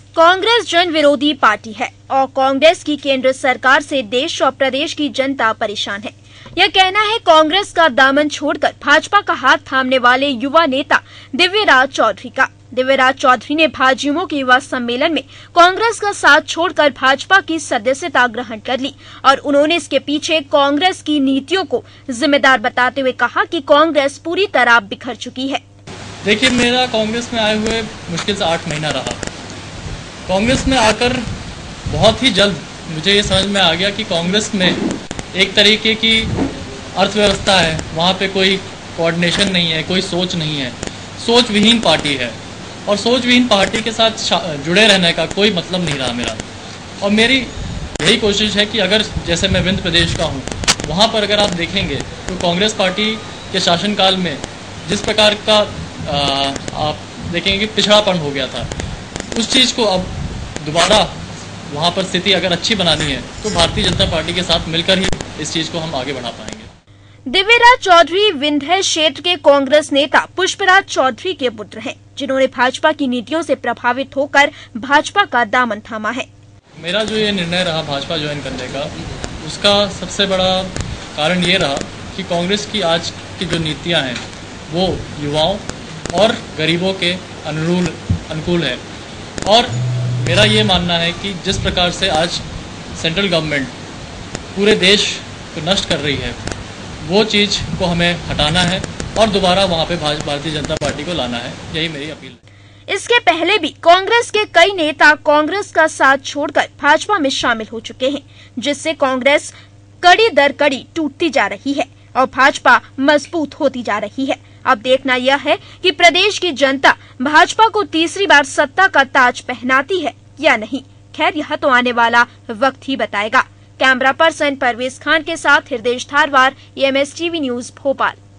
कांग्रेस जन विरोधी पार्टी है और कांग्रेस की केंद्र सरकार से देश और प्रदेश की जनता परेशान है। यह कहना है कांग्रेस का दामन छोड़कर भाजपा का हाथ थामने वाले युवा नेता दिव्यराज चौधरी का। दिव्यराज चौधरी ने भाजयुमो के युवा सम्मेलन में कांग्रेस का साथ छोड़कर भाजपा की सदस्यता ग्रहण कर ली और उन्होंने इसके पीछे कांग्रेस की नीतियों को जिम्मेदार बताते हुए कहा कि कांग्रेस पूरी तरह बिखर चुकी है। देखिए, मेरा कांग्रेस में आए हुए मुश्किल से 8 महीना रहा। कांग्रेस में आकर बहुत ही जल्द मुझे ये समझ में आ गया कि कांग्रेस में एक तरीके की अर्थव्यवस्था है, वहाँ पे कोई कोऑर्डिनेशन नहीं है, कोई सोच नहीं है, सोच विहीन पार्टी है और सोच विहीन पार्टी के साथ जुड़े रहने का कोई मतलब नहीं रहा मेरा। और मेरी यही कोशिश है कि अगर जैसे मैं विंध्य प्रदेश का हूँ, वहाँ पर अगर आप देखेंगे तो कांग्रेस पार्टी के शासनकाल में जिस प्रकार का आप देखेंगे कि पिछड़ापन हो गया था, उस चीज़ को अब दोबारा वहाँ पर स्थिति अगर अच्छी बनानी है तो भारतीय जनता पार्टी के साथ मिलकर ही इस चीज़ को हम आगे बढ़ा पाएंगे। दिव्यराज चौधरी विंध्य क्षेत्र के कांग्रेस नेता पुष्पराज चौधरी के पुत्र हैं, जिन्होंने भाजपा की नीतियों से प्रभावित होकर भाजपा का दामन थामा है। मेरा जो ये निर्णय रहा भाजपा ज्वाइन करने का, उसका सबसे बड़ा कारण ये रहा कि कांग्रेस की आज की जो नीतियाँ हैं वो युवाओं और गरीबों के अनुकूल है। और मेरा ये मानना है कि जिस प्रकार से आज सेंट्रल गवर्नमेंट पूरे देश को नष्ट कर रही है, वो चीज़ को हमें हटाना है और दोबारा वहाँ पे भारतीय जनता पार्टी को लाना है। यही मेरी अपील है। इसके पहले भी कांग्रेस के कई नेता कांग्रेस का साथ छोड़कर भाजपा में शामिल हो चुके हैं, जिससे कांग्रेस कड़ी दर कड़ी टूटती जा रही है और भाजपा मजबूत होती जा रही है। अब देखना यह है कि प्रदेश की जनता भाजपा को तीसरी बार सत्ता का ताज पहनाती है या नहीं। खैर, यह तो आने वाला वक्त ही बताएगा। कैमरा पर्सन परवेज खान के साथ Hriday Dharwar, EMS TV news Bhopal.